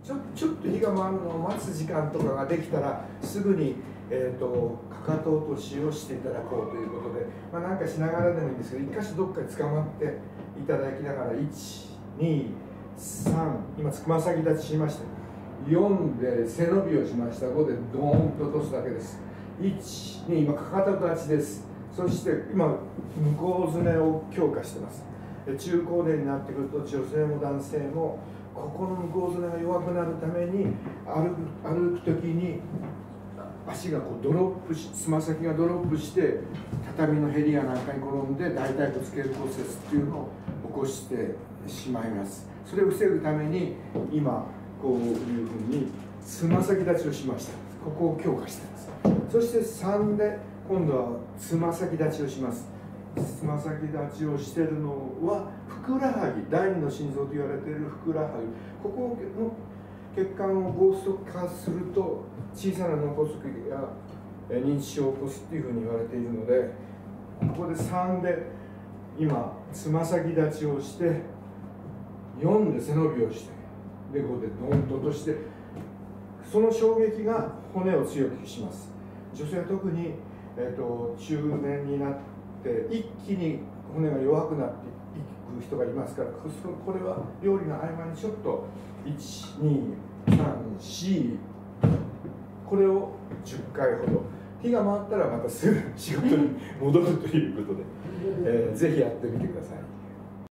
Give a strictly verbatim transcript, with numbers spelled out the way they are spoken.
ちょちょっと火が回るのを待つ時間とかができたらすぐに、えー、とかかと落としをしていただこうということで、まあ、なんかしながらでもいいんですけど、一箇所どっかに捕まっていただきながら、いち、に、さん、今つま先立ちしました。よんで背伸びをしました。ごでドーンと落とすだけです。いち、に、今かかと立ちです。そして今向こうずねを強化してます。中高年になってくると女性も男性もここの向こうずねが弱くなるために歩く歩く時に足がこうドロップし、つま先がドロップして畳のへりやなんかに転んで大腿骨頸部骨折っていうのを起こしてしまいます。それを防ぐために今こういうふうにつま先立ちをしました。ここを強化しています。そしてさんで今度はつま先立ちをします。つま先立ちをしているのはふくらはぎ、第二の心臓と言われているふくらはぎ、ここの血管をゴースト化すると小さな脳梗塞や認知症を起こすっていうふうに言われているので、ここでさんで今つま先立ちをして、よんで背伸びをして、でごでドンと落として、その衝撃が骨を強くします。女性は特に、えー、と中年になって一気に骨が弱くなっていく人がいますから、これは料理の合間にちょっといち、に、さん、よん、これをじゅっかいほど、火が回ったらまたすぐ仕事に戻るということで、えー、ぜひやってみてください。